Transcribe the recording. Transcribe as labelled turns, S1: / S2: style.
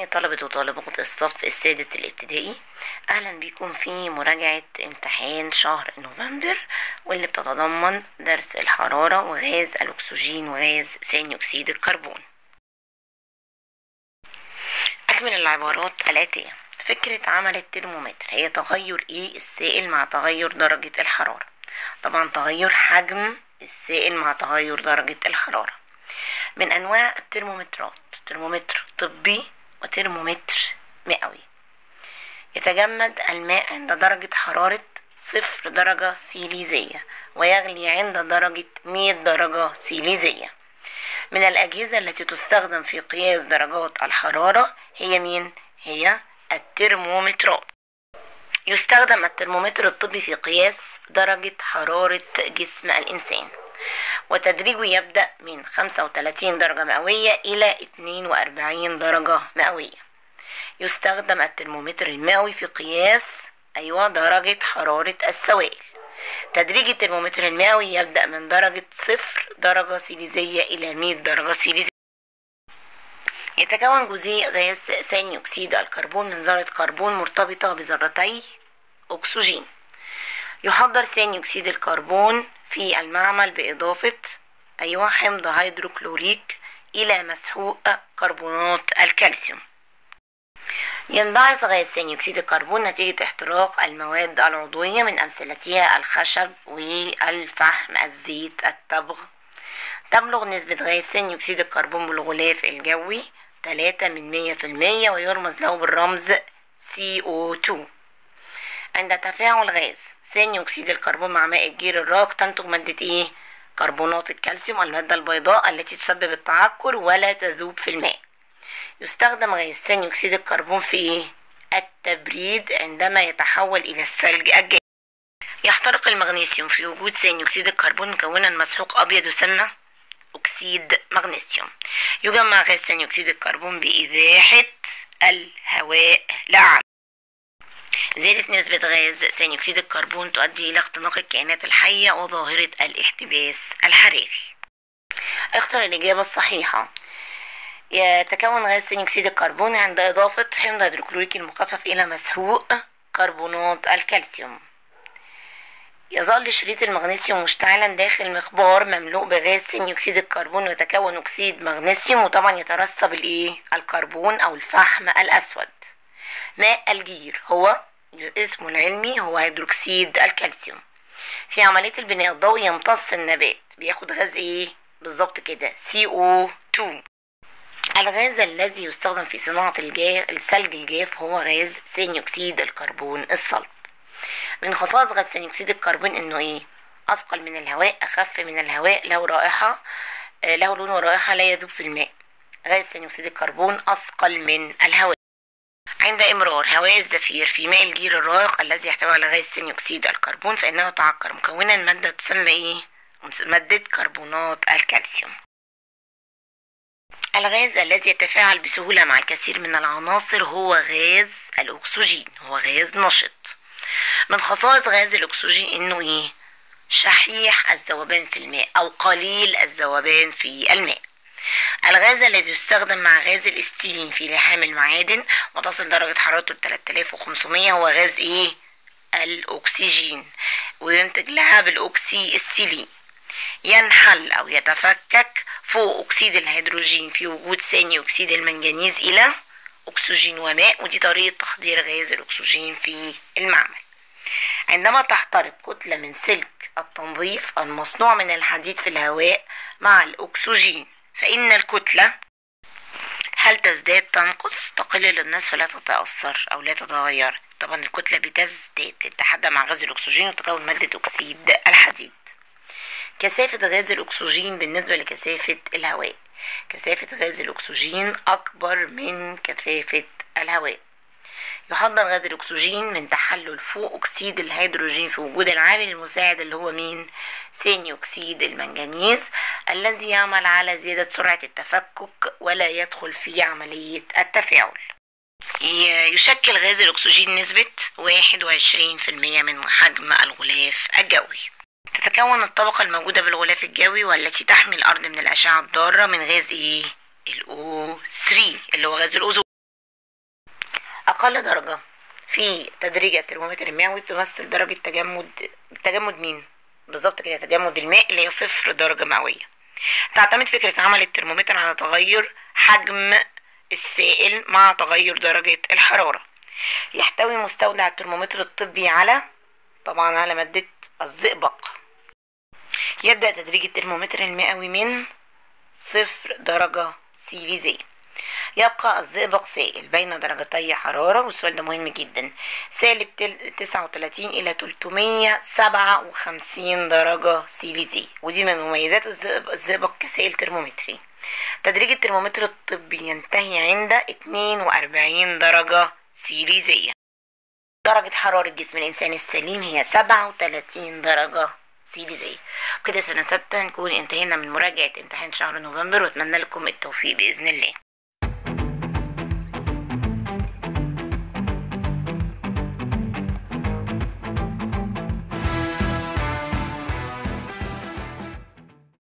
S1: طلبة وطالبات الصف السادس الابتدائي، أهلا بكم في مراجعة امتحان شهر نوفمبر، واللي بتتضمن درس الحرارة وغاز الأكسجين وغاز ثاني أكسيد الكربون. أكمل العبارات الآتية. فكرة عمل الترمومتر هي تغير السائل مع تغير درجة الحرارة. طبعا تغير حجم السائل مع تغير درجة الحرارة. من أنواع الترمومترات ترمومتر طبي وترمومتر مئوي. يتجمد الماء عند درجة حرارة 0 درجة سيليزية ويغلي عند درجة 100 درجة سيليزية. من الأجهزة التي تستخدم في قياس درجات الحرارة هي مين؟ هي الترمومترات. يستخدم الترمومتر الطبي في قياس درجة حرارة جسم الإنسان، وتدريجه يبدأ من 35 درجة مئوية إلى 42 درجة مئوية. يستخدم الترمومتر المئوي في قياس درجة حرارة السوائل. تدريج الترمومتر المئوي يبدأ من درجة 0 درجة سيليزية إلى 100 درجة سيليزية. يتكون جزيء غاز ثاني أكسيد الكربون من ذرة كربون مرتبطة بذرتي أكسجين. يحضر ثاني أكسيد الكربون في المعمل بإضافة حمض هيدروكلوريك إلى مسحوق كربونات الكالسيوم. ينبعث غاز ثاني أكسيد الكربون نتيجة احتراق المواد العضوية، من أمثلتها الخشب والفحم، الزيت، التبغ. تبلغ نسبة غاز ثاني أكسيد الكربون بالغلاف الجوي 3% ويرمز له بالرمز CO2. عند تفاعل غاز ثاني أكسيد الكربون مع ماء الجير الراق تنتج مادة كربونات الكالسيوم، المادة البيضاء التي تسبب التعكر ولا تذوب في الماء. يستخدم غاز ثاني أكسيد الكربون في التبريد عندما يتحول إلى الثلج الجاف. يحترق المغنيسيوم في وجود ثاني أكسيد الكربون مكونا مسحوق أبيض يسمى أكسيد مغنيسيوم. يجمع غاز ثاني أكسيد الكربون بإزاحة الهواء لأعلى. زيادة نسبة غاز ثاني أكسيد الكربون تؤدي إلى اختناق الكائنات الحية وظاهرة الاحتباس الحراري. اختر الإجابة الصحيحة. يتكون غاز ثاني أكسيد الكربون عند إضافة حمض هيدروكلوريك المخفف إلى مسحوق كربونات الكالسيوم. يظل شريط المغنيسيوم مشتعلا داخل مخبار مملوء بغاز ثاني أكسيد الكربون ويتكون أكسيد مغنيسيوم، وطبعا يترسب الكربون أو الفحم الأسود. ماء الجير هو اسمه العلمي هو هيدروكسيد الكالسيوم. في عملية البناء الضوئي يمتص النبات، بياخد غاز بالظبط كده CO2. الغاز الذي يستخدم في صناعة الثلج الجاف هو غاز ثاني أكسيد الكربون الصلب. من خصائص غاز ثاني أكسيد الكربون إنه أثقل من الهواء، أخف من الهواء، له لون ورائحة لا يذوب في الماء. غاز ثاني أكسيد الكربون أثقل من الهواء. عند إمرار هواء الزفير في ماء الجير الرائق الذي يحتوي على غاز ثاني أكسيد الكربون فإنه يتعكر مكونا مادة تسمى مادة كربونات الكالسيوم. الغاز الذي يتفاعل بسهولة مع الكثير من العناصر هو غاز الأكسجين، هو غاز نشط. من خصائص غاز الأكسجين إنه شحيح الذوبان في الماء أو قليل الذوبان في الماء. الغاز الذي يستخدم مع غاز الاستيلين في لحام المعادن وتصل درجة حرارته 3500 هو غاز الأكسجين، وينتج لها بالأكسي استيلين. ينحل أو يتفكك فوق أكسيد الهيدروجين في وجود ثاني أكسيد المنجنيز إلى أكسجين وماء، ودي طريقة تحضير غاز الأكسجين في المعمل. عندما تحترق كتلة من سلك التنظيف المصنوع من الحديد في الهواء مع الأكسجين فإن الكتلة هل تزداد، تنقص، تقل للنصف، لا تتأثر أو لا تتغير؟ طبعا الكتلة بتزداد تتحدى مع غاز الأكسجين وتكون مادة أكسيد الحديد. كثافة غاز الأكسجين بالنسبة لكثافة الهواء. كثافة غاز الأكسجين أكبر من كثافة الهواء. يحضر غاز الأكسجين من تحلل فوق أكسيد الهيدروجين في وجود العامل المساعد اللي هو ثاني أكسيد المنجنيز، الذي يعمل على زيادة سرعة التفكك ولا يدخل في عملية التفاعل. يشكل غاز الأكسجين نسبة 21% من حجم الغلاف الجوي. تتكون الطبقة الموجودة بالغلاف الجوي والتي تحمي الأرض من الأشعة الضارة من غاز الO3 اللي هو غاز الأوزون. أقل درجة في تدريج الترمومتر المئوي تمثل درجة تجمد مين؟ بالظبط كده، تجمد الماء اللي هي 0 درجة مئوية. تعتمد فكرة عمل الترمومتر على تغير حجم السائل مع تغير درجة الحرارة. يحتوي مستودع الترمومتر الطبي طبعا على مادة الزئبق. يبدأ تدريج الترمومتر المئوي من 0 درجة سيليزية. يبقى الزئبق سائل بين درجتي حرارة، والسؤال ده مهم جدا، سالب 39 إلى 357 درجة سيليزية، ودي من مميزات الزئبق كسائل ترمومتري. تدريج الترمومتر الطبي ينتهي عند 42 درجة سيليزية. درجة حرارة جسم الإنسان السليم هي 37 درجة سيليزية. كده سنة 6 نكون انتهينا من مراجعة امتحان شهر نوفمبر، واتمنى لكم التوفيق بإذن الله.